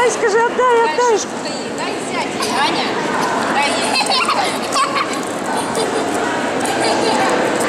Отдай, скажи, отдай, отдай. Дай взять, Аня. Дай ей.